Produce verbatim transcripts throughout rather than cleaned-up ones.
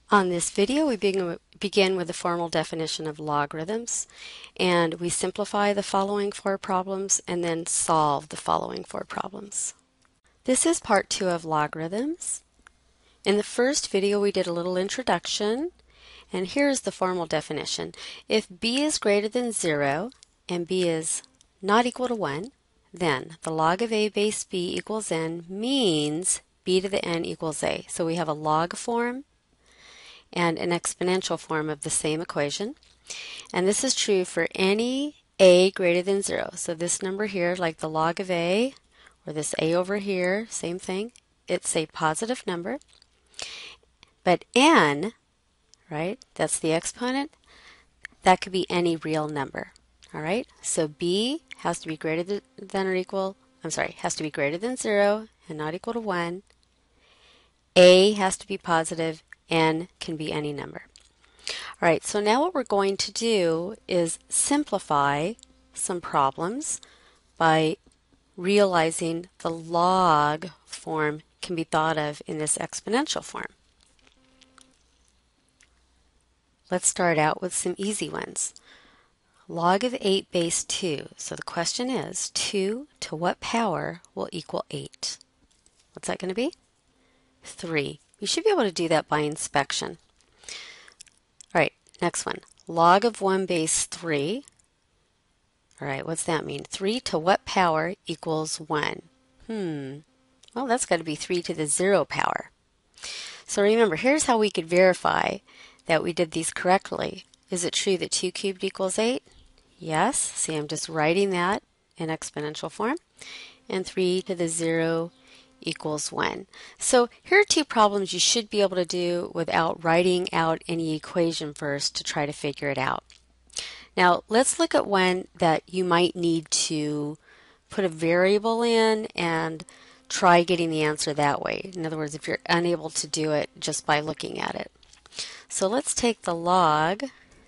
On this video, we begin, begin with the formal definition of logarithms, and we simplify the following four problems and then solve the following four problems. This is part two of logarithms. In the first video, we did a little introduction, and here's the formal definition. If b is greater than zero and b is not equal to one, then the log of a base b equals n means b to the n equals a. So we have a log form and an exponential form of the same equation. And this is true for any a greater than zero. So this number here, like the log of a, or this a over here, same thing, it's a positive number. But n, right, that's the exponent, that could be any real number. All right, so b has to be greater than or equal, I'm sorry, has to be greater than zero and not equal to one. A has to be positive, n can be any number. All right, so now what we're going to do is simplify some problems by realizing the log form can be thought of in this exponential form. Let's start out with some easy ones. Log of eight base two. So the question is, two to what power will equal eight? What's that going to be? three. You should be able to do that by inspection. All right, next one. Log of one base three. All right, what's that mean? three to what power equals one? Hmm. Well, that's got to be three to the zero power. So remember, here's how we could verify that we did these correctly. Is it true that two cubed equals eight? Yes. See, I'm just writing that in exponential form. And three to the zero equals one. So here are two problems you should be able to do without writing out any equation first to try to figure it out. Now let's look at one that you might need to put a variable in and try getting the answer that way. In other words, if you're unable to do it just by looking at it. So let's take the log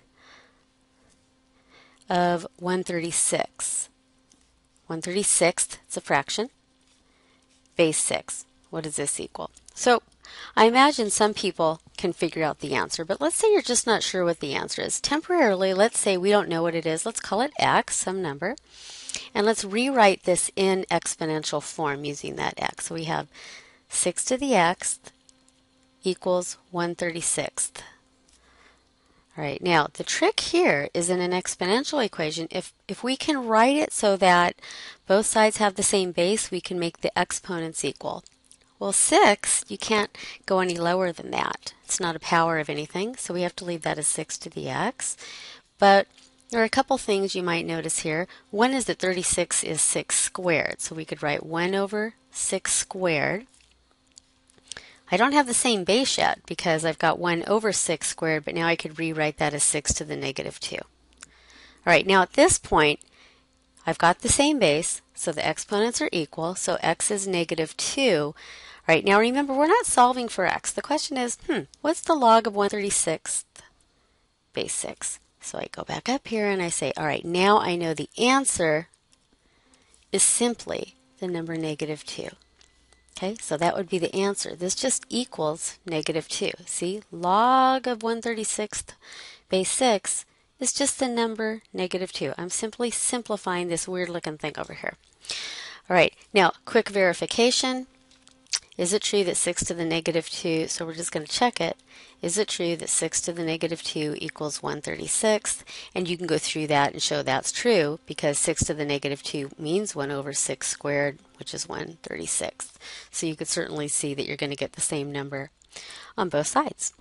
of one thirty-six. one thirty-sixth, it's a fraction. Base six. What does this equal? So I imagine some people can figure out the answer, but let's say you're just not sure what the answer is. Temporarily, let's say we don't know what it is. Let's call it x, some number, and let's rewrite this in exponential form using that x. So we have six to the x equals one thirty-sixth. All right, now the trick here is in an exponential equation, if, if we can write it so that both sides have the same base, we can make the exponents equal. Well, six, you can't go any lower than that. It's not a power of anything, so we have to leave that as six to the x. But there are a couple things you might notice here. One is that thirty-six is six squared, so we could write one over six squared. I don't have the same base yet because I've got one over six squared, but now I could rewrite that as six to the negative two. All right, now at this point, I've got the same base, so the exponents are equal, so x is negative two. All right, now remember, we're not solving for x. The question is, hmm, what's the log of one thirty-sixth base six? So I go back up here and I say, all right, now I know the answer is simply the number negative two. Okay, so that would be the answer. This just equals negative two. See, log of one thirty-sixth base six is just the number negative two. I'm simply simplifying this weird looking thing over here. All right, now quick verification. Is it true that six to the negative two, so we're just going to check it. Is it true that six to the negative two equals one thirty-sixth? And you can go through that and show that's true because six to the negative two means one over six squared, which is one thirty-sixth. So you could certainly see that you're going to get the same number on both sides.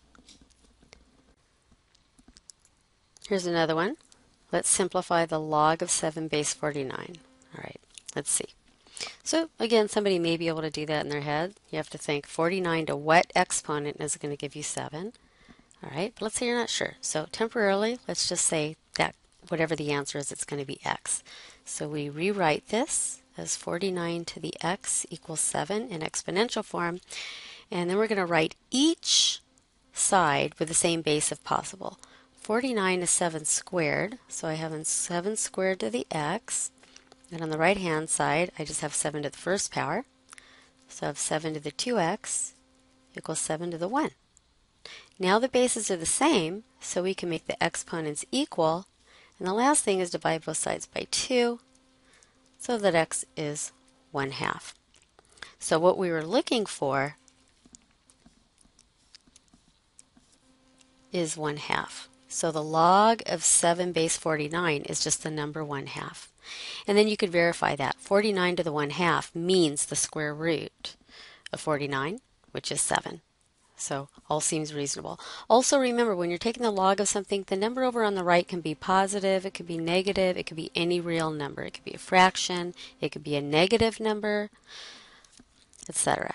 Here's another one. Let's simplify the log of seven base forty-nine. All right, let's see. So again, somebody may be able to do that in their head. You have to think forty-nine to what exponent is going to give you seven. All right, but let's say you're not sure. So temporarily, let's just say that whatever the answer is, it's going to be x. So we rewrite this as forty-nine to the x equals seven in exponential form. And then we're going to write each side with the same base if possible. forty-nine is seven squared, so I have seven squared to the x. And on the right-hand side, I just have seven to the first power. So I have seven to the two x equals seven to the one. Now the bases are the same, so we can make the exponents equal. And the last thing is divide both sides by two, so that x is one half. So what we were looking for is one half. So the log of seven base forty-nine is just the number one half. And then you could verify that. forty-nine to the one half means the square root of forty-nine, which is seven. So all seems reasonable. Also remember, when you're taking the log of something, the number over on the right can be positive, it could be negative, it could be any real number. It could be a fraction, it could be a negative number, et cetera.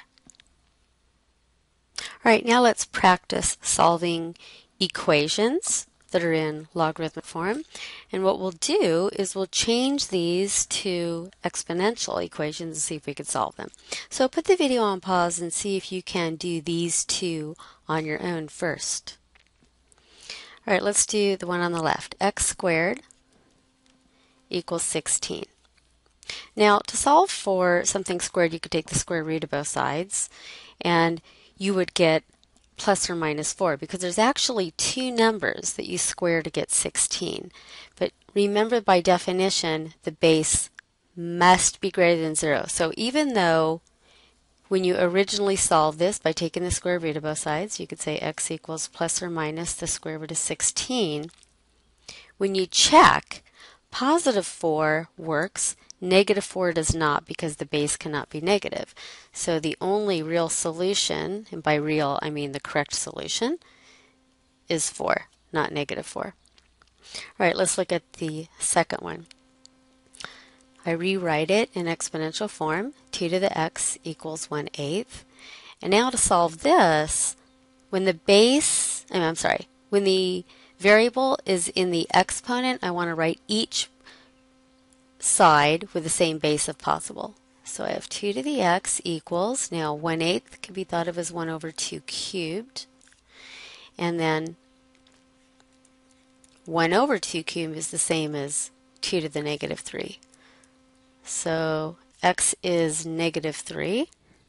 All right, now let's practice solving equations that are in logarithmic form. And what we'll do is we'll change these to exponential equations and see if we can solve them. So put the video on pause and see if you can do these two on your own first. All right, let's do the one on the left. X squared equals sixteen. Now, to solve for something squared, you could take the square root of both sides, and you would get plus or minus four, because there's actually two numbers that you square to get sixteen. But remember, by definition, the base must be greater than zero. So even though when you originally solve this by taking the square root of both sides, you could say x equals plus or minus the square root of sixteen. When you check, positive four works, negative four does not, because the base cannot be negative. So the only real solution, and by real I mean the correct solution, is four, not negative four. All right, let's look at the second one. I rewrite it in exponential form. two to the x equals one eighth. And now to solve this, when the base, I'm sorry, when the variable is in the exponent, I want to write each side with the same base if possible. So I have two to the x equals, now one eighth can be thought of as one over two cubed, and then one over two cubed is the same as two to the negative three. So x is negative three.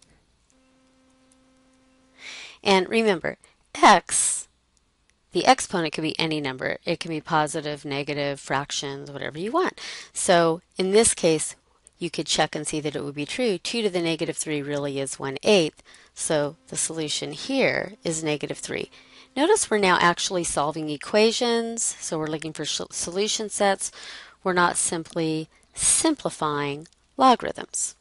And remember, x, the exponent can be any number. It can be positive, negative, fractions, whatever you want. So in this case, you could check and see that it would be true. two to the negative three really is one eighth. So the solution here is negative three. Notice we're now actually solving equations. So we're looking for solution sets. We're not simply simplifying logarithms.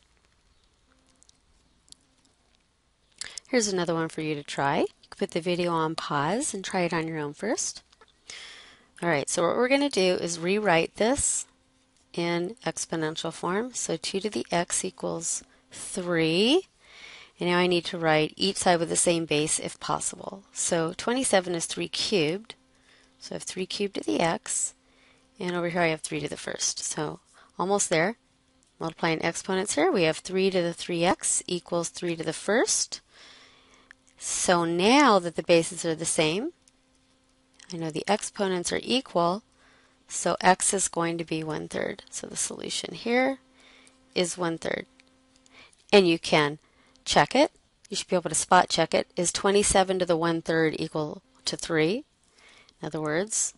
Here's another one for you to try. You can put the video on pause and try it on your own first. All right, so what we're going to do is rewrite this in exponential form. So two to the x equals three. And now I need to write each side with the same base if possible. So twenty-seven is three cubed. So I have three cubed to the x. And over here I have three to the first. So almost there. Multiplying exponents here, we have three to the three x equals three to the first. So now that the bases are the same, I know the exponents are equal, so x is going to be one third. So the solution here is one third. And you can check it. You should be able to spot check it. Is twenty-seven to the one third equal to three? In other words,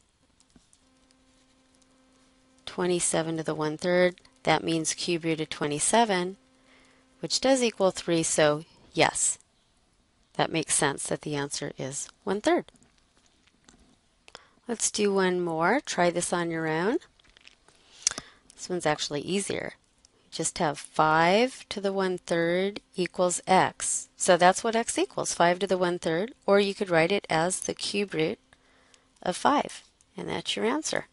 twenty-seven to the one third, that means cube root of twenty-seven, which does equal three, so yes, that makes sense that the answer is one third. Let's do one more. Try this on your own. This one's actually easier. Just have five to the one third equals x. So that's what x equals, five to the one third, or you could write it as the cube root of five, and that's your answer.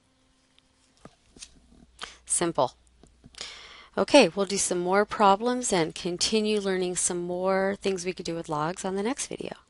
Simple. Okay, we'll do some more problems and continue learning some more things we could do with logs on the next video.